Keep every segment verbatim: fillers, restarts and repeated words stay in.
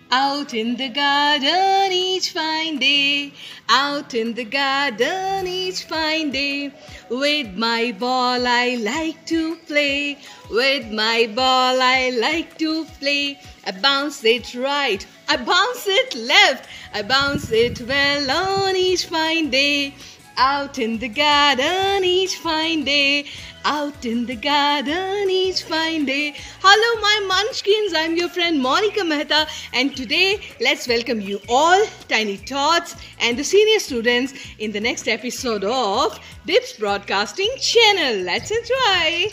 Out in the garden each fine day, out in the garden each fine day, with my ball I like to play, with my ball I like to play. I bounce it right, I bounce it left, I bounce it well on each fine day. Out in the garden each fine day, out in the garden each fine day. Hello my munchkins, I'm your friend Monica Mehta, and today let's welcome you all, tiny tots and the senior students in the next episode of Dips Broadcasting Channel. Let's enjoy.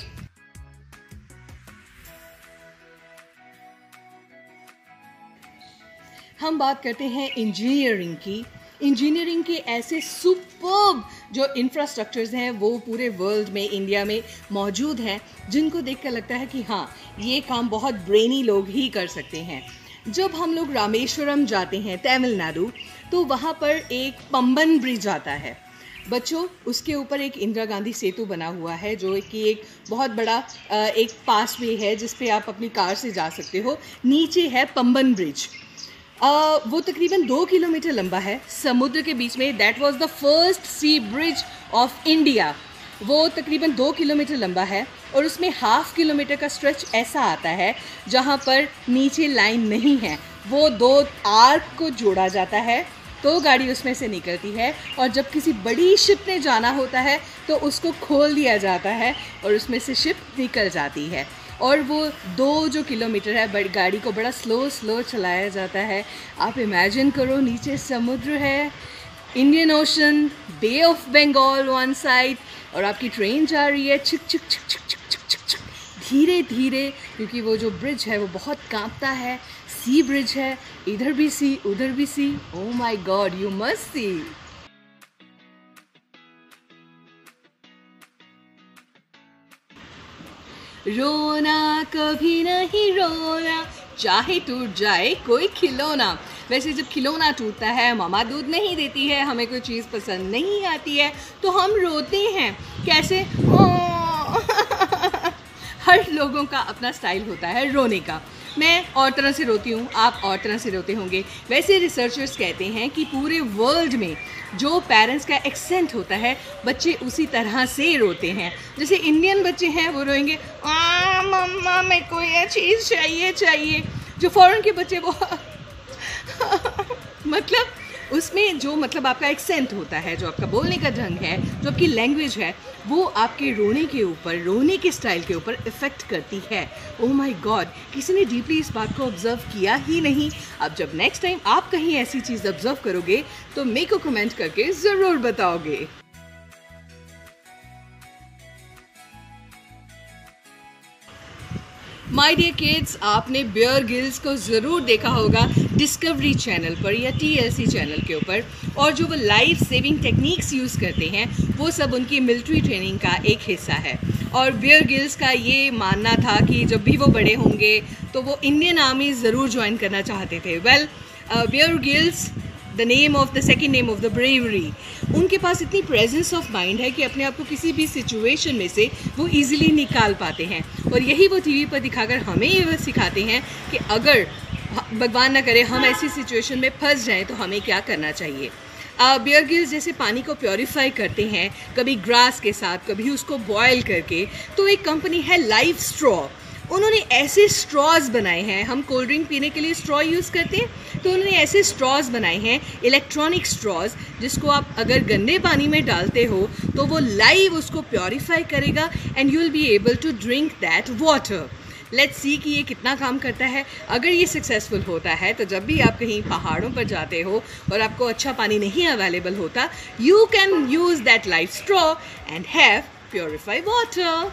हम बात करते हैं engineering की। Engineering के ऐसे superb जो infrastructures हैं वो पूरे वर्ल्ड में, इंडिया में मौजूद हैं, जिनको देखकर लगता है कि हाँ, ये काम बहुत ब्रेनी लोग ही कर सकते हैं। जब हम लोग रामेश्वरम जाते हैं तमिलनाडु, तो वहाँ पर एक पंबन ब्रिज आता है बच्चों। उसके ऊपर एक इंदिरा गांधी सेतु बना हुआ है, जो कि एक बहुत बड़ा एक पास वे है जिस पे आप अपनी कार से जा सकते हो। नीचे है पंबन ब्रिज। Uh, वो तकरीबन दो किलोमीटर लंबा है समुद्र के बीच में। That was the first sea bridge of India. वो तकरीबन दो किलोमीटर लंबा है और उसमें हाफ किलोमीटर का स्ट्रेच ऐसा आता है जहाँ पर नीचे लाइन नहीं है। वो दो आर्क को जोड़ा जाता है तो गाड़ी उसमें से निकलती है, और जब किसी बड़ी शिप में जाना होता है तो उसको खोल दिया जाता है और उसमें से शिप निकल जाती है। और वो दो जो किलोमीटर है बड़ी गाड़ी को बड़ा स्लो स्लो चलाया जाता है। आप इमेजिन करो, नीचे समुद्र है, Indian Ocean, bay of Bengal one side, और आपकी ट्रेन जा रही है छिक छिक छिक छिक छिक छिक छिक छिक धीरे धीरे, क्योंकि वो जो ब्रिज है वो बहुत कांपता है। सी ब्रिज है, इधर भी सी उधर भी sea. Oh my god, you must see. रोना कभी नहीं रोना, चाहे टूट जाए कोई खिलौना। वैसे जब खिलौना टूटता है, मामा दूध नहीं देती है, हमें कोई चीज़ पसंद नहीं आती है, तो हम रोते हैं। कैसे? हर लोगों का अपना स्टाइल होता है रोने का। मैं और तरह से रोती हूँ, आप और तरह से रोते होंगे। वैसे रिसर्चर्स कहते हैं कि पूरे वर्ल्ड में जो पेरेंट्स का एक्सेंट होता है, बच्चे उसी तरह से रोते हैं। जैसे इंडियन बच्चे हैं वो रोएंगे आ मम्मा मेरे को ये चीज़ चाहिए चाहिए। जो फॉरेन के बच्चे वो मतलब उसमें जो मतलब आपका एक्सेंट होता है, जो आपका बोलने का ढंग है, जो आपकी लैंग्वेज है, वो आपके रोने के ऊपर, रोने के स्टाइल के ऊपर इफ़ेक्ट करती है। ओह माय गॉड, किसी ने डीपली इस बात को ऑब्जर्व किया ही नहीं। अब जब नेक्स्ट टाइम आप कहीं ऐसी चीज़ ऑब्जर्व करोगे तो मेरे को कमेंट करके ज़रूर बताओगे। माय डियर किड्स, आपने बियर गिल्स को ज़रूर देखा होगा डिस्कवरी चैनल पर या टी एल सी चैनल के ऊपर, और जो वो लाइफ सेविंग टेक्निक्स यूज़ करते हैं वो सब उनकी मिलिट्री ट्रेनिंग का एक हिस्सा है। और बियर गिल्स का ये मानना था कि जब भी वो बड़े होंगे तो वो इंडियन आर्मी ज़रूर ज्वाइन करना चाहते थे। Well, Bear Grylls, the name of the second name of the bravery, उनके पास इतनी प्रेजेंस ऑफ माइंड है कि अपने आप को किसी भी सिचुएशन में से वो इजीली निकाल पाते हैं। और यही वो टीवी पर दिखाकर हमें ये सिखाते हैं कि अगर भगवान ना करे हम ऐसी सिचुएशन में फंस जाएं तो हमें क्या करना चाहिए। बियर गिल्स जैसे पानी को प्योरीफाई करते हैं, कभी ग्रास के साथ, कभी उसको बॉयल करके। तो एक कंपनी है लाइफ स्ट्रॉ, उन्होंने ऐसे स्ट्रॉज बनाए हैं। हम कोल्ड ड्रिंक पीने के लिए स्ट्रॉ यूज़ करते हैं, तो उन्होंने ऐसे स्ट्रॉज बनाए हैं, इलेक्ट्रॉनिक स्ट्रॉज, जिसको आप अगर गंदे पानी में डालते हो तो वो लाइव उसको प्योरीफाई करेगा and you will be able to drink that water. Let's see कि ये कितना काम करता है। अगर ये सक्सेसफुल होता है तो जब भी आप कहीं पहाड़ों पर जाते हो और आपको अच्छा पानी नहीं अवेलेबल होता, you can use that life straw and have purified water.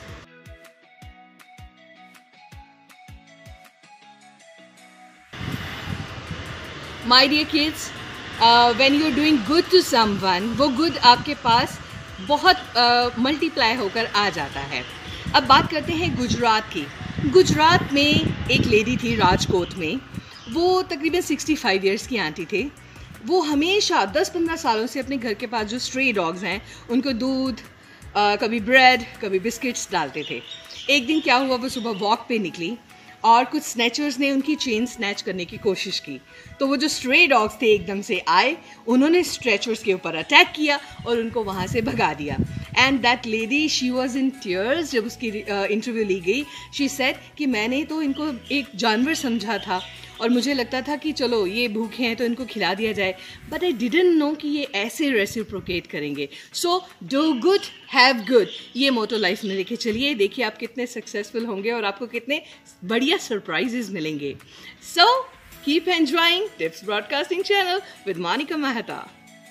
My dear kids, when you are doing good to someone, वो गुड आपके पास बहुत मल्टीप्लाई uh, होकर आ जाता है। अब बात करते हैं गुजरात की। गुजरात में एक लेडी थी राजकोट में, वो तकरीबन सिक्सटी फाइव ईयर्स की आंटी थे। वो हमेशा दस पंद्रह सालों से अपने घर के पास जो स्ट्रे डॉग्स हैं उनको दूध, uh, कभी ब्रेड, कभी बिस्किट्स डालते थे। एक दिन क्या हुआ, वो सुबह वॉक पे निकली और कुछ स्नैचर्स ने उनकी चेन स्नैच करने की कोशिश की। तो वो जो स्ट्रे डॉग्स थे एकदम से आए, उन्होंने स्ट्रेचर्स के ऊपर अटैक किया और उनको वहाँ से भगा दिया। And that lady she was in tears. जब उसकी इंटरव्यू uh, ली गई, शी सेड कि मैंने तो इनको एक जानवर समझा था और मुझे लगता था कि चलो ये भूखे हैं तो इनको खिला दिया जाए, बट आई डिडंट नो कि ये ऐसे रेसिप्रोकेट करेंगे। So do good have good, ये मोटो लाइफ में लेके चलिए। देखिए आप कितने सक्सेसफुल होंगे और आपको कितने बढ़िया सरप्राइजेस मिलेंगे। So keep enjoying tips broadcasting channel with Monika Mehta.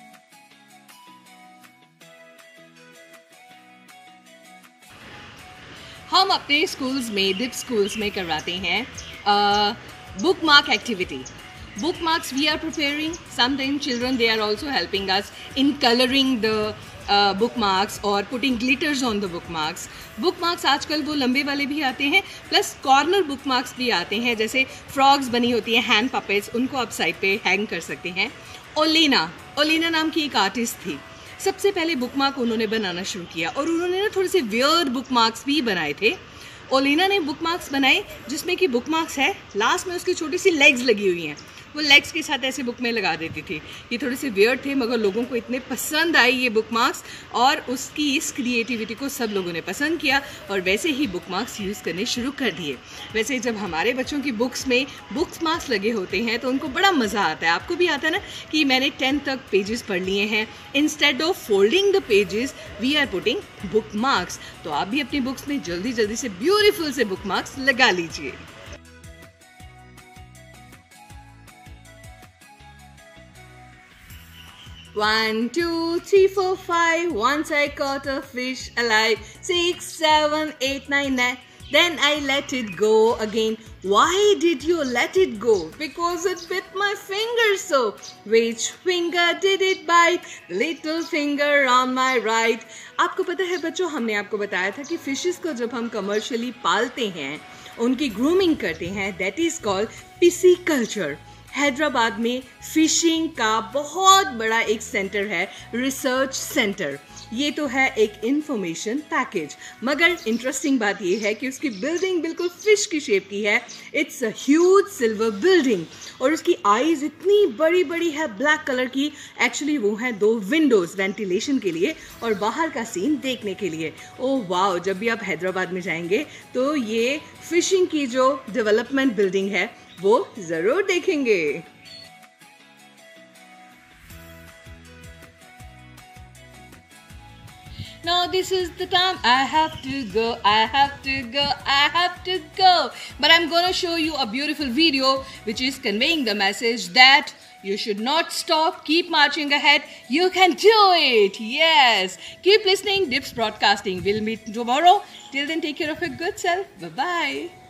हम अपने स्कूल्स में, डिप स्कूल्स में करवाते हैं bookmark activity. Bookmarks we are preparing. Sometimes children, they are also helping us in coloring the uh, bookmarks or putting glitters on the bookmarks. Bookmarks आजकल वो लंबे वाले भी आते हैं, प्लस कॉर्नर bookmarks भी आते हैं, जैसे फ्रॉग्स बनी होती हैं, हैंड पपेट्स, उनको आप साइड पे हैंग कर सकते हैं। ओलेना ओलेना नाम की एक आर्टिस्ट थी। सबसे पहले बुकमार्क उन्होंने बनाना शुरू किया और उन्होंने ना थोड़े से वियर्ड बुकमार्क्स भी बनाए थे। ओलेना ने बुकमार्क्स बनाए जिसमें कि बुकमार्क्स है, लास्ट में उसकी छोटी सी लेग्स लगी हुई हैं, वो लेग्स के साथ ऐसे बुक में लगा देती थी। ये थोड़े से वियर्ड थे मगर लोगों को इतने पसंद आई ये बुकमार्क्स, और उसकी इस क्रिएटिविटी को सब लोगों ने पसंद किया और वैसे ही बुकमार्क्स यूज़ करने शुरू कर दिए। वैसे जब हमारे बच्चों की बुक्स में बुकमार्क्स लगे होते हैं तो उनको बड़ा मज़ा आता है। आपको भी आता है ना कि मैंने टेंथ तक पेजेस पढ़ लिए हैं, instead of folding the pages we are putting bookmarks. तो आप भी अपनी बुक्स में जल्दी जल्दी से ब्यूटीफुल से बुकमार्क्स लगा लीजिए। One, two, three, four, five. Once I caught a fish alive. Six, seven, eight, nine, nine. Then I let it go again. Why did you let it go? Because it bit my finger so. Which finger did it bite? Little finger on my right. आपको पता है बच्चों, हमने आपको बताया था कि fishes को जब हम कमर्शियली पालते हैं, उनकी ग्रूमिंग करते हैं, that is called pisciculture. Hyderabad में फिशिंग का बहुत बड़ा एक सेंटर है, रिसर्च सेंटर। ये तो है एक इंफॉर्मेशन पैकेज, मगर इंटरेस्टिंग बात ये है कि उसकी बिल्डिंग बिल्कुल फिश की शेप की है। It's a huge silver building और उसकी आईज इतनी बड़ी बड़ी है ब्लैक कलर की। एक्चुअली वो हैं दो विंडोज वेंटिलेशन के लिए और बाहर का सीन देखने के लिए। ओह वाओ, जब भी आप हैदराबाद में जाएंगे तो ये फिशिंग की जो डेवलपमेंट बिल्डिंग है वो जरूर देखेंगे। Now this is the time I have to go, I have to go, I have to go. But I'm gonna show you a beautiful video which is conveying the message that you should not stop, keep marching ahead, you can do it, yes. Keep listening, Dips Broadcasting. We'll meet tomorrow. Till then, take care of your good self. Bye-bye.